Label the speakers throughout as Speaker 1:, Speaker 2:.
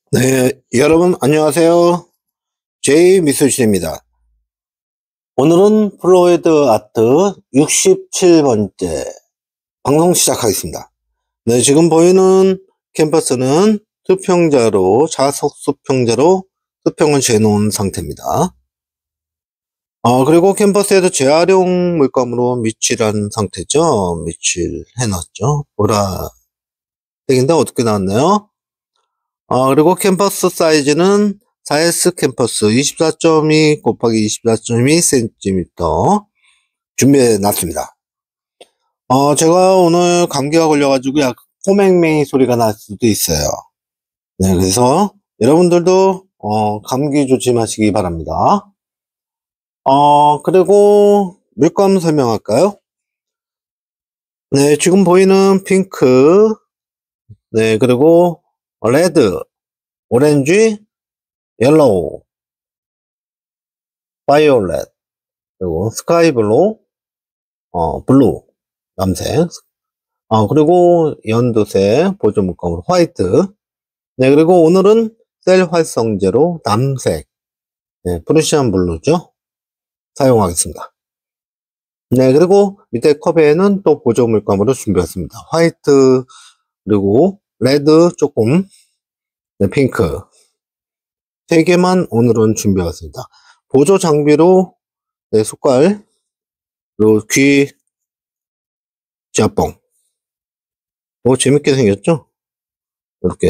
Speaker 1: 네, 여러분 안녕하세요. 제이미술실입니다. 오늘은 플로이드 아트 67번째 방송 시작하겠습니다. 네, 지금 보이는 캔버스는 자석 수평자로 수평을 재놓은 상태입니다. 그리고 캔버스에도 재활용 물감으로 밑칠한 상태죠. 밑칠 해놨죠. 보라색인데 어떻게 나왔나요? 그리고 캠퍼스 사이즈는 4S 캠퍼스 24.2 곱하기 24.2cm 준비해 놨습니다. 제가 오늘 감기가 걸려가지고 약 코맹맹이 소리가 날 수도 있어요. 네, 그래서 여러분들도 감기 조심하시기 바랍니다. 그리고 물감 설명할까요? 네, 지금 보이는 핑크, 네, 그리고 레드, 오렌지, 옐로우, 바이올렛, 그리고 스카이 블루, 블루, 남색, 그리고 연두색, 보조 물감으로 화이트. 네, 그리고 오늘은 셀 활성제로 남색, 네, 프루시안 블루죠. 사용하겠습니다. 네, 그리고 밑에 컵에는 또 보조 물감으로 준비했습니다. 화이트, 그리고 레드 조금, 네, 핑크. 3개만 오늘은 준비했습니다. 보조 장비로, 네, 숟갈, 그리고 귀, 지압봉. 재밌게 생겼죠? 이렇게.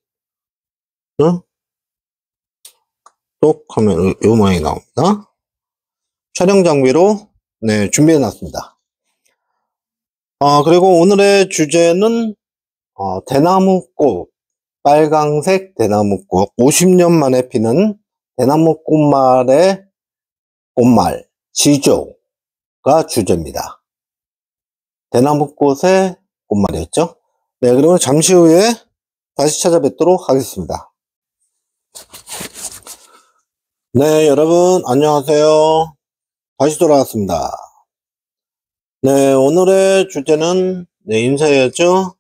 Speaker 1: 똑 하면 이 모양이 나옵니다. 촬영 장비로, 네, 준비해 놨습니다. 그리고 오늘의 주제는, 대나무꽃, 빨강색 대나무꽃, 50년 만에 피는 대나무꽃말의 꽃말, 지조가 주제입니다. 대나무꽃의 꽃말이었죠? 네, 그러면 잠시 후에 다시 찾아뵙도록 하겠습니다. 네, 여러분 안녕하세요. 다시 돌아왔습니다. 네, 오늘의 주제는, 네, 인사해야죠.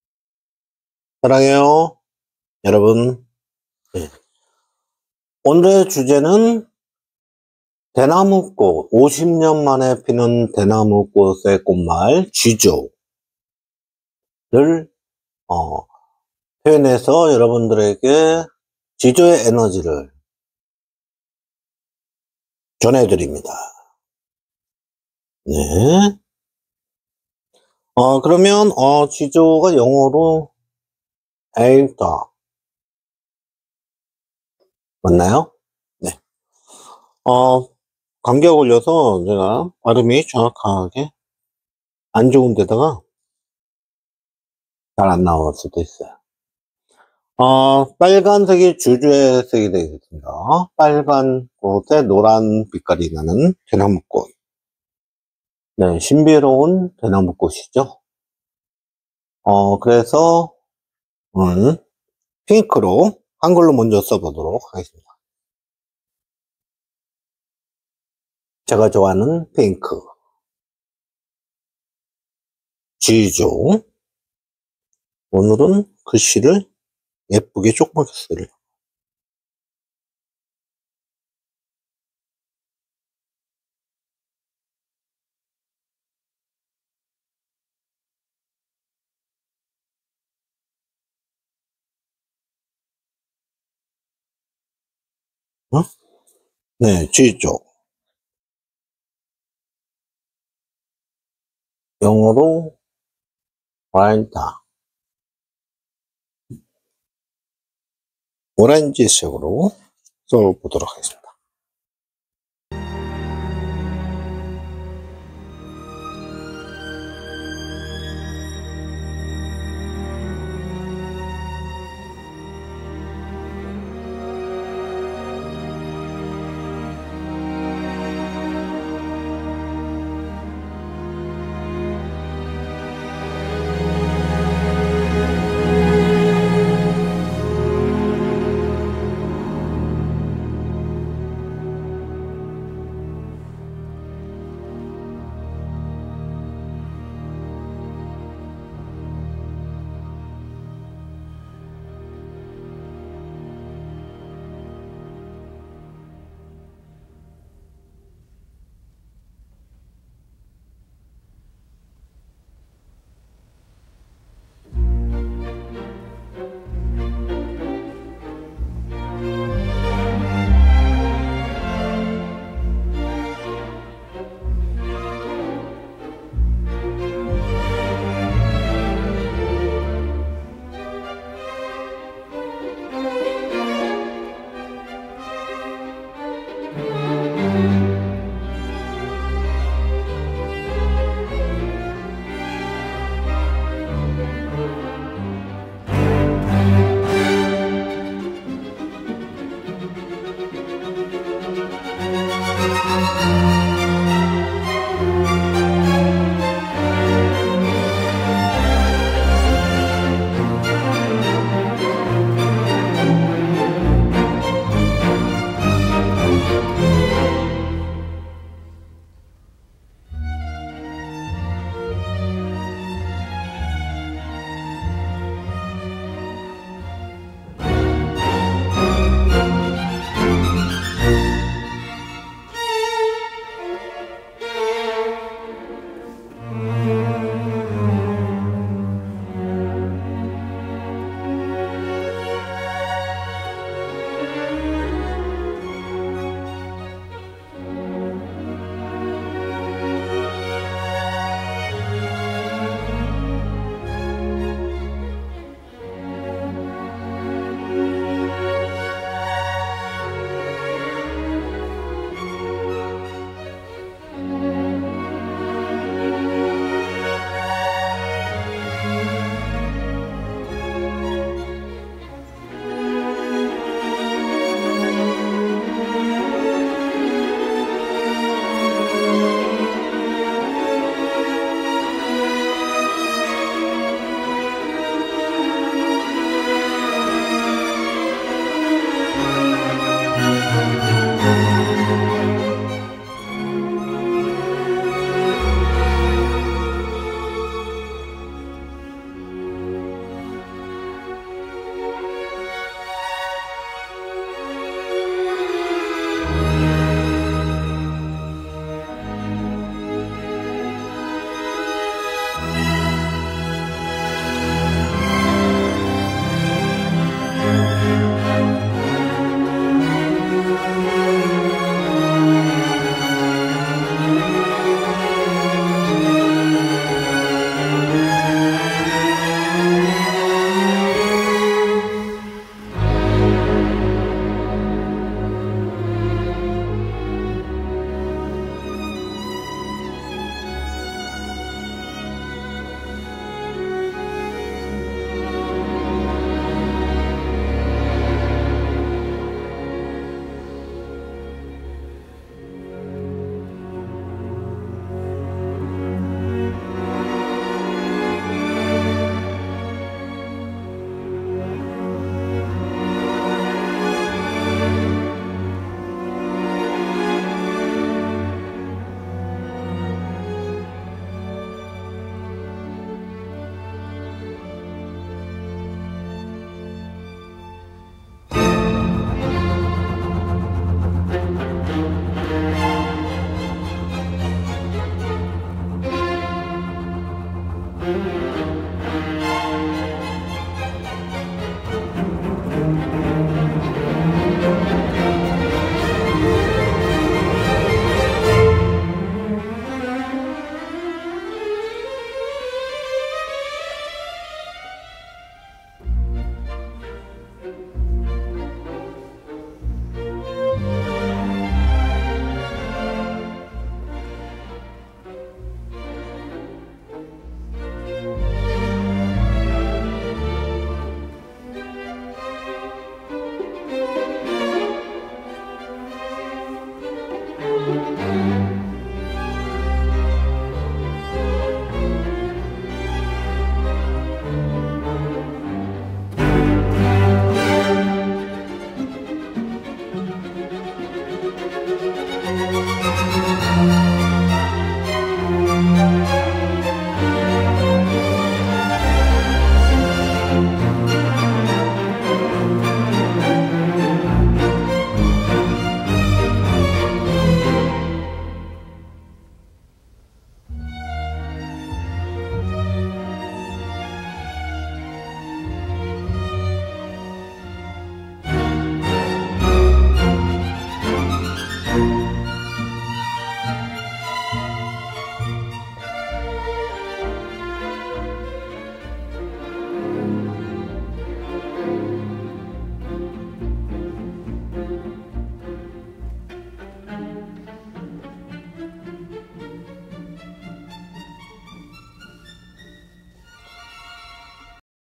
Speaker 1: 사랑해요, 여러분. 네. 오늘의 주제는 대나무꽃, 50년 만에 피는 대나무꽃의 꽃말 지조를 표현해서 여러분들에게 지조의 에너지를 전해드립니다. 네. 그러면 지조가 영어로 에이터 맞나요? 네. 감기가 걸려서 제가 발음이 정확하게 안 좋은 데다가 잘 안 나올 수도 있어요. 빨간색이 주주의 색이 되겠습니다. 빨간 꽃에 노란 빛깔이 나는 대나무꽃. 네, 신비로운 대나무꽃이죠. 그래서 오늘 핑크로 한글로 먼저 써보도록 하겠습니다. 제가 좋아하는 핑크. 지조. 오늘은 글씨를 예쁘게 조그맣게 쓰려고. 네, 지조. 영어로 와일드. 오렌지색으로 써보도록 하겠습니다.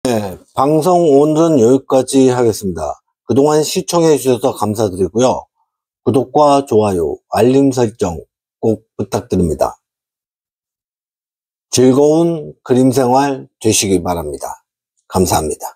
Speaker 1: 네, 방송 오늘은 여기까지 하겠습니다. 그동안 시청해 주셔서 감사드리고요. 구독과 좋아요, 알림 설정 꼭 부탁드립니다. 즐거운 그림 생활 되시기 바랍니다. 감사합니다.